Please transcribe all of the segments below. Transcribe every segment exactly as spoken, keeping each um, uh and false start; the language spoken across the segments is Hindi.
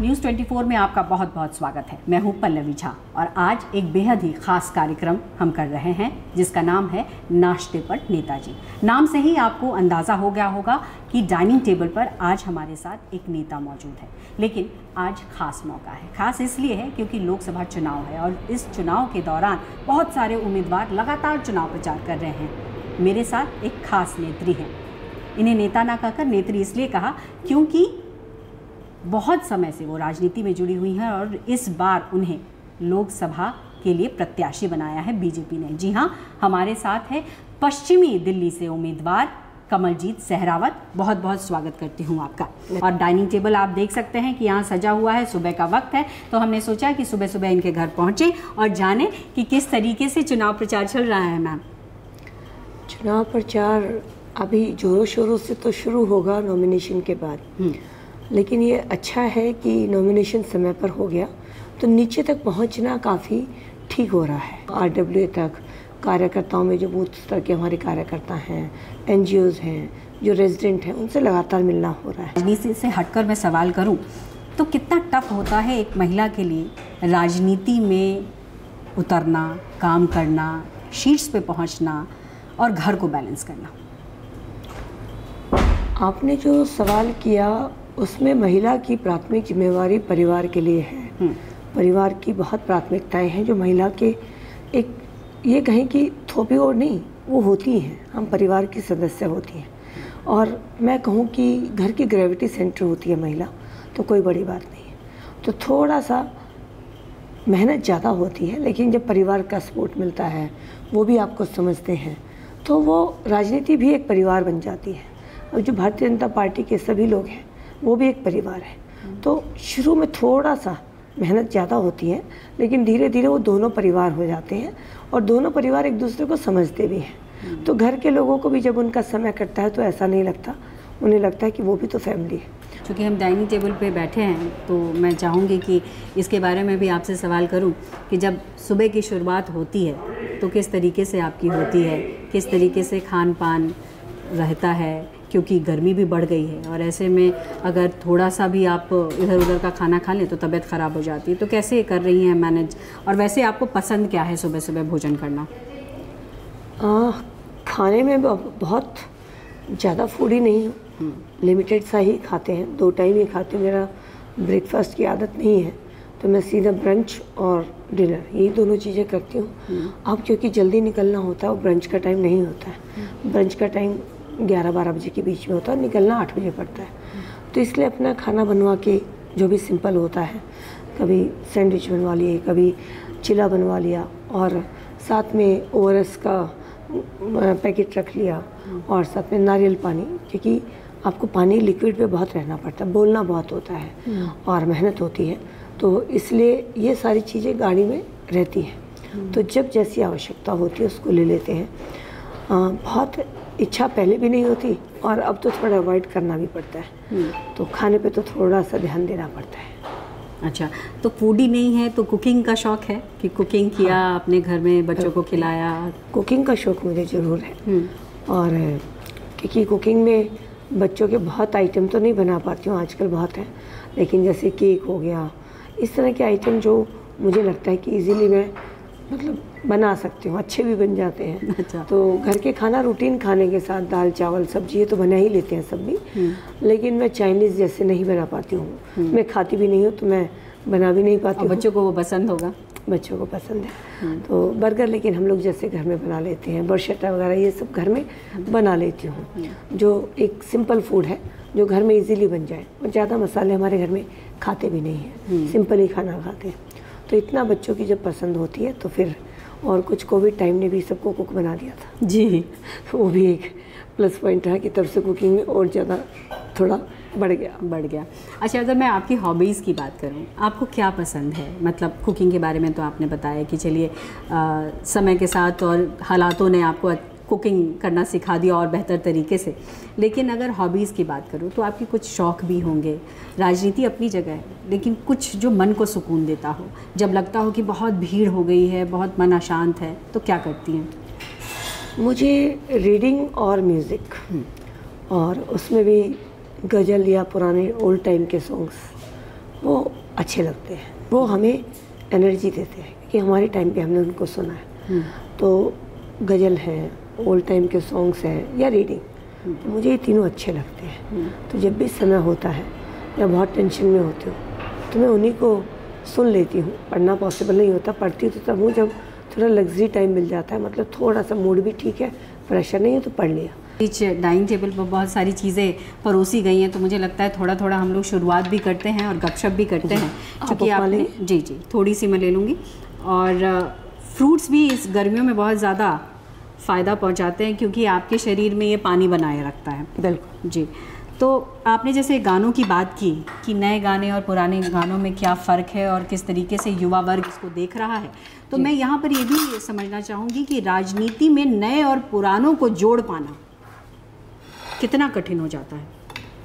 न्यूज़ चौबीस में आपका बहुत बहुत स्वागत है। मैं हूं पल्लवी झा और आज एक बेहद ही खास कार्यक्रम हम कर रहे हैं जिसका नाम है नाश्ते पर नेताजी। नाम से ही आपको अंदाज़ा हो गया होगा कि डाइनिंग टेबल पर आज हमारे साथ एक नेता मौजूद है। लेकिन आज खास मौका है। खास इसलिए है क्योंकि लोकसभा चुनाव है और इस चुनाव के दौरान बहुत सारे उम्मीदवार लगातार चुनाव प्रचार कर रहे हैं। मेरे साथ एक खास नेत्री हैं। इन्हें नेता ना कहकर नेत्री इसलिए कहा क्योंकि बहुत समय से वो राजनीति में जुड़ी हुई हैं और इस बार उन्हें लोकसभा के लिए प्रत्याशी बनाया है बीजेपी ने। जी हाँ, हमारे साथ है पश्चिमी दिल्ली से उम्मीदवार कमलजीत सहरावत। बहुत बहुत स्वागत करती हूँ आपका। और डाइनिंग टेबल आप देख सकते हैं कि यहाँ सजा हुआ है, सुबह का वक्त है, तो हमने सोचा कि सुबह सुबह इनके घर पहुँचे और जाने कि किस तरीके से चुनाव प्रचार चल रहा है। मैम, चुनाव प्रचार अभी जोरों शोरों से तो शुरू होगा नॉमिनेशन के बाद, लेकिन ये अच्छा है कि नॉमिनेशन समय पर हो गया तो नीचे तक पहुंचना काफ़ी ठीक हो रहा है। आरडब्ल्यूए तक कार्यकर्ताओं में जो बूथ स्तर के हमारे कार्यकर्ता हैं, एनजीओज़ हैं, जो रेजिडेंट हैं, उनसे लगातार मिलना हो रहा है। राजनीति से हटकर मैं सवाल करूं तो कितना टफ होता है एक महिला के लिए राजनीति में उतरना, काम करना, शीर्ष पे पहुंचना और घर को बैलेंस करना? आपने जो सवाल किया उसमें महिला की प्राथमिक जिम्मेवारी परिवार के लिए है। परिवार की बहुत प्राथमिकताएं हैं जो महिला के एक ये कहें कि थोपी और नहीं, वो होती हैं। हम परिवार की सदस्य होती हैं और मैं कहूँ कि घर की ग्रेविटी सेंटर होती है महिला, तो कोई बड़ी बात नहीं है। तो थोड़ा सा मेहनत ज़्यादा होती है, लेकिन जब परिवार का सपोर्ट मिलता है, वो भी आपको समझते हैं, तो वो राजनीति भी एक परिवार बन जाती है। और जो भारतीय जनता पार्टी के सभी लोग हैं वो भी एक परिवार है। तो शुरू में थोड़ा सा मेहनत ज़्यादा होती है, लेकिन धीरे धीरे वो दोनों परिवार हो जाते हैं और दोनों परिवार एक दूसरे को समझते भी हैं। तो घर के लोगों को भी जब उनका समय कटता है तो ऐसा नहीं लगता, उन्हें लगता है कि वो भी तो फैमिली है। क्योंकि हम डाइनिंग टेबल पे बैठे हैं तो मैं चाहूँगी कि इसके बारे में भी आपसे सवाल करूं कि जब सुबह की शुरुआत होती है तो किस तरीके से आपकी होती है, किस तरीके से खान पान रहता है, क्योंकि गर्मी भी बढ़ गई है और ऐसे में अगर थोड़ा सा भी आप इधर उधर का खाना खा लें तो तबीयत ख़राब हो जाती है। तो कैसे कर रही हैं मैनेज? और वैसे आपको पसंद क्या है सुबह सुबह भोजन करना? आ, खाने में बहुत ज़्यादा फूडी नहीं हूँ, लिमिटेड सा ही खाते हैं, दो टाइम ही खाते हैं। मेरा ब्रेकफास्ट की आदत नहीं है, तो मैं सीधा ब्रंच और डिनर यही दोनों चीज़ें करती हूँ। अब क्योंकि जल्दी निकलना होता है और ब्रंच का टाइम नहीं होता है, ब्रंच का टाइम ग्यारह बारह बजे के बीच में होता है, निकलना आठ बजे पड़ता है। तो इसलिए अपना खाना बनवा के जो भी सिंपल होता है, कभी सैंडविच बनवा लिए, कभी चिला बनवा लिया और साथ में ओआरएस का पैकेट रख लिया और साथ में नारियल पानी, क्योंकि आपको पानी लिक्विड पे बहुत रहना पड़ता है, बोलना बहुत होता है और मेहनत होती है, तो इसलिए ये सारी चीज़ें गाड़ी में रहती हैं। तो जब जैसी आवश्यकता होती है उसको ले लेते हैं। आ, बहुत इच्छा पहले भी नहीं होती और अब तो थोड़ा अवॉइड करना भी पड़ता है, तो खाने पे तो थोड़ा सा ध्यान देना पड़ता है। अच्छा, तो फूडी नहीं है तो कुकिंग का शौक़ है कि कुकिंग किया? हाँ, अपने घर में बच्चों को खिलाया? कुकिंग का शौक़ मुझे ज़रूर है और क्योंकि कुकिंग में बच्चों के बहुत आइटम तो नहीं बना पाती हूँ, आजकल बहुत है, लेकिन जैसे केक हो गया, इस तरह के आइटम जो मुझे लगता है कि इजीली मैं मतलब बना सकती हूँ, अच्छे भी बन जाते हैं। अच्छा। तो घर के खाना रूटीन खाने के साथ दाल चावल सब्जी ये तो बना ही लेते हैं सब भी, लेकिन मैं चाइनीज़ जैसे नहीं बना पाती हूँ। मैं खाती भी नहीं हूँ तो मैं बना भी नहीं पाती हूँ। बच्चों को वो पसंद होगा? बच्चों को पसंद है। तो बर्गर लेकिन हम लोग जैसे घर में बना लेते हैं, बर्शटा वगैरह ये सब घर में बना लेती हूँ, जो एक सिंपल फूड है जो घर में इजीली बन जाए और ज़्यादा मसाले हमारे घर में खाते भी नहीं हैं, सिंपल ही खाना खाते हैं। तो इतना बच्चों की जब पसंद होती है तो फिर, और कुछ कोविड टाइम ने भी सबको कुक बना दिया था जी, तो वो भी एक प्लस पॉइंट है कि तब से कुकिंग में और ज़्यादा थोड़ा बढ़ गया बढ़ गया अच्छा, अगर मैं आपकी हॉबीज़ की बात करूं, आपको क्या पसंद है? मतलब कुकिंग के बारे में तो आपने बताया कि चलिए समय के साथ और हालातों ने आपको कुकिंग करना सिखा दिया और बेहतर तरीके से, लेकिन अगर हॉबीज़ की बात करूं तो आपके कुछ शौक़ भी होंगे। राजनीति अपनी जगह है, लेकिन कुछ जो मन को सुकून देता हो, जब लगता हो कि बहुत भीड़ हो गई है, बहुत मन अशांत है, तो क्या करती हैं? मुझे रीडिंग और म्यूज़िक, और उसमें भी गज़ल या पुराने ओल्ड टाइम के सॉन्ग्स, वो अच्छे लगते हैं, वो हमें एनर्जी देते हैं कि हमारे टाइम पे हमने उनको सुना है। तो गज़ल हैं, ओल्ड टाइम के सॉन्ग्स हैं या रीडिंग, तो मुझे ये तीनों अच्छे लगते हैं। तो जब भी समय होता है या बहुत टेंशन में होती हूँ तो मैं उन्हीं को सुन लेती हूँ। पढ़ना पॉसिबल नहीं होता, पढ़ती तो तब हूँ जब थोड़ा लग्जरी टाइम मिल जाता है, मतलब थोड़ा सा मूड भी ठीक है, प्रेशर नहीं है तो पढ़ लिया। बीच डाइनिंग टेबल पर बहुत सारी चीज़ें परोसी गई हैं, तो मुझे लगता है थोड़ा थोड़ा हम लोग शुरुआत भी करते हैं और गपशप भी करते हैं, क्योंकि आप आपने जी जी थोड़ी सी मैं ले लूँगी। और फ्रूट्स भी इस गर्मियों में बहुत ज़्यादा फ़ायदा पहुंचाते हैं, क्योंकि आपके शरीर में ये पानी बनाए रखता है। बिल्कुल जी। तो आपने जैसे गानों की बात की कि नए गाने और पुराने गानों में क्या फ़र्क है और किस तरीके से युवा वर्ग इसको देख रहा है, तो मैं यहाँ पर ये भी समझना चाहूँगी कि राजनीति में नए और पुरानों को जोड़ पाना कितना कठिन हो जाता है,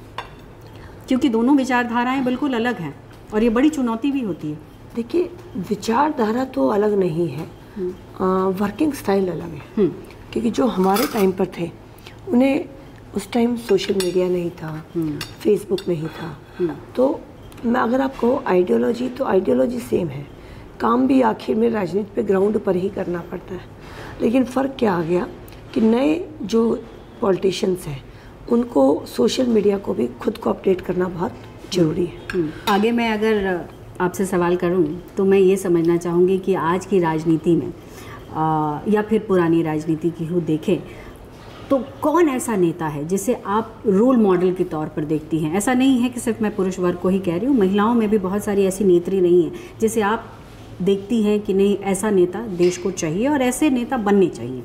क्योंकि दोनों विचारधाराएं बिल्कुल अलग हैं और ये बड़ी चुनौती भी होती है। देखिए, विचारधारा तो अलग नहीं है, वर्किंग स्टाइल अलग है। क्योंकि जो हमारे टाइम पर थे उन्हें उस टाइम सोशल मीडिया नहीं था, फेसबुक नहीं था, तो मैं अगर आप कहो आइडियोलॉजी, तो आइडियोलॉजी सेम है, काम भी आखिर में राजनीति पे ग्राउंड पर ही करना पड़ता है। लेकिन फ़र्क क्या आ गया कि नए जो पॉलिटिशियंस हैं उनको सोशल मीडिया को भी खुद को अपडेट करना बहुत ज़रूरी है। आगे मैं अगर आपसे सवाल करूं तो मैं ये समझना चाहूँगी कि आज की राजनीति में आ, या फिर पुरानी राजनीति की हो देखें तो कौन ऐसा नेता है जिसे आप रोल मॉडल के तौर पर देखती हैं? ऐसा नहीं है कि सिर्फ मैं पुरुष वर्ग को ही कह रही हूँ, महिलाओं में भी बहुत सारी ऐसी नेत्री नहीं हैं जिसे आप देखती हैं कि नहीं, ऐसा नेता देश को चाहिए और ऐसे नेता बनने चाहिए।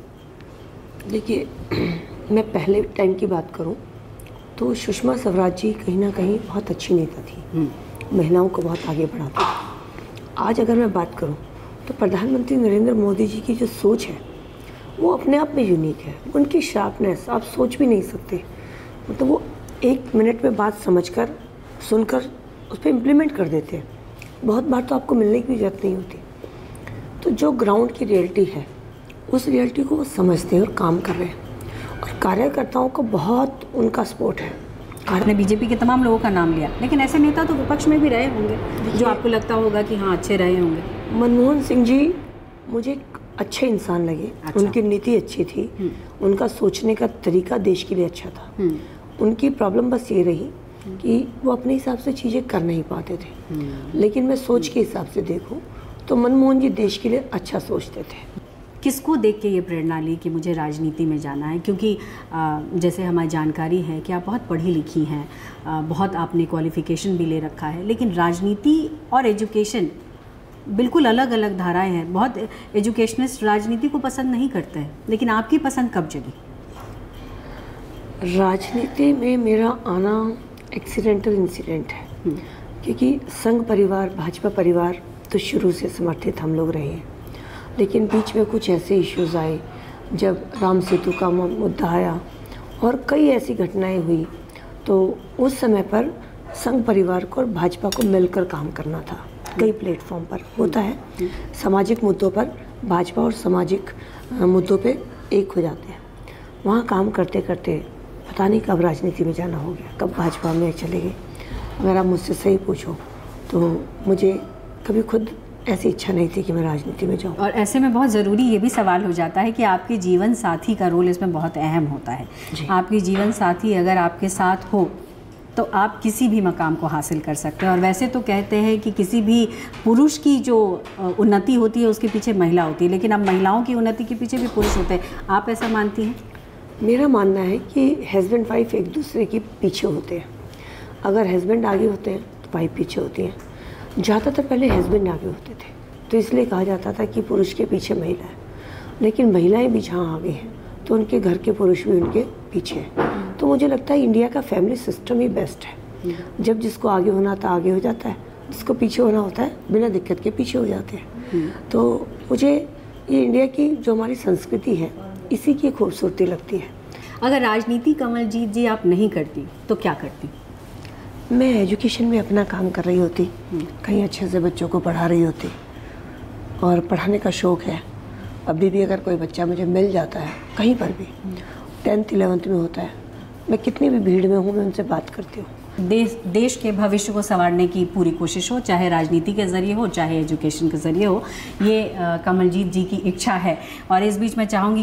देखिए, मैं पहले टाइम की बात करूं तो सुषमा स्वराज जी कहीं ना कहीं बहुत अच्छी नेता थी, महिलाओं को बहुत आगे बढ़ाती। आज अगर मैं बात करूं तो प्रधानमंत्री नरेंद्र मोदी जी की जो सोच है वो अपने आप में यूनिक है। उनकी शार्पनेस आप सोच भी नहीं सकते, मतलब वो एक मिनट में बात समझकर, सुनकर उस पर इम्प्लीमेंट कर देते हैं। बहुत बार तो आपको मिलने की भी जरूरत नहीं होती। तो जो ग्राउंड की रियलिटी है उस रियलिटी को वो समझते हैं और काम कर रहे हैं, और कार्यकर्ताओं को बहुत उनका सपोर्ट है। आपने बीजेपी के तमाम लोगों का नाम लिया, लेकिन ऐसे नेता तो विपक्ष में भी रहे होंगे जो आपको लगता होगा कि हाँ अच्छे रहे होंगे। मनमोहन सिंह जी मुझे अच्छे इंसान लगे। अच्छा। उनकी नीति अच्छी थी, उनका सोचने का तरीका देश के लिए अच्छा था। उनकी प्रॉब्लम बस ये रही कि वो अपने हिसाब से चीज़ें कर नहीं पाते थे। लेकिन मैं सोच के हिसाब से देखूं तो मनमोहन जी देश के लिए अच्छा सोचते थे। किसको देख के ये प्रेरणा ली कि मुझे राजनीति में जाना है? क्योंकि आ, जैसे हमारी जानकारी है कि आप बहुत पढ़ी लिखी हैं, आ, बहुत आपने क्वालिफ़िकेशन भी ले रखा है, लेकिन राजनीति और एजुकेशन बिल्कुल अलग अलग धाराएं हैं। बहुत एजुकेशनिस्ट राजनीति को पसंद नहीं करते हैं, लेकिन आपकी पसंद कब जगी? राजनीति में मेरा आना एक्सीडेंटल इंसिडेंट है, क्योंकि संघ परिवार, भाजपा परिवार तो शुरू से समर्थित हम लोग रहे हैं। लेकिन बीच में कुछ ऐसे इश्यूज़ आए, जब राम सेतु का मुद्दा आया और कई ऐसी घटनाएं हुई, तो उस समय पर संघ परिवार को और भाजपा को मिलकर काम करना था। कई प्लेटफॉर्म पर होता है, सामाजिक मुद्दों पर भाजपा और सामाजिक मुद्दों पे एक हो जाते हैं। वहाँ काम करते करते पता नहीं कब राजनीति में जाना हो गया, कब भाजपा में चले गए। अगर आप मुझसे सही पूछो तो मुझे कभी खुद ऐसी इच्छा नहीं थी कि मैं राजनीति में जाऊँ। और ऐसे में बहुत ज़रूरी ये भी सवाल हो जाता है कि आपके जीवन साथी का रोल इसमें बहुत अहम होता है। आपकी जीवन साथी अगर आपके साथ हो तो आप किसी भी मकाम को हासिल कर सकते हैं। और वैसे तो कहते हैं कि किसी भी पुरुष की जो उन्नति होती है उसके पीछे महिला होती है, लेकिन अब महिलाओं की उन्नति के पीछे भी पुरुष होते हैं। आप ऐसा मानती हैं? मेरा मानना है कि हस्बैंड वाइफ एक दूसरे के पीछे होते हैं। अगर हस्बैंड आगे होते हैं तो वाइफ पीछे होती है। ज़्यादातर पहले हस्बैंड आगे होते थे, तो इसलिए कहा जाता था कि पुरुष के पीछे महिला है। लेकिन महिलाएं भी जहाँ आगे हैं तो उनके घर के पुरुष भी उनके पीछे हैं। तो मुझे लगता है इंडिया का फैमिली सिस्टम ही बेस्ट है। जब जिसको आगे होना था आगे हो जाता है, जिसको पीछे होना होता है बिना दिक्कत के पीछे हो जाते हैं। तो मुझे ये इंडिया की जो हमारी संस्कृति है इसी की खूबसूरती लगती है। अगर राजनीति कमलजीत जी आप नहीं करती तो क्या करती? मैं एजुकेशन में अपना काम कर रही होती, कहीं अच्छे से बच्चों को पढ़ा रही होती, और पढ़ाने का शौक़ है। अभी भी अगर कोई बच्चा मुझे मिल जाता है कहीं पर भी, टेंथ इलेवेंथ में होता है, मैं कितनी भी भीड़ में हूँ मैं उनसे बात करती हूँ। देश देश के भविष्य को संवारने की पूरी कोशिश हो, चाहे राजनीति के ज़रिए हो चाहे एजुकेशन के ज़रिए हो, ये अ, कमलजीत जी की इच्छा है। और इस बीच मैं चाहूँगी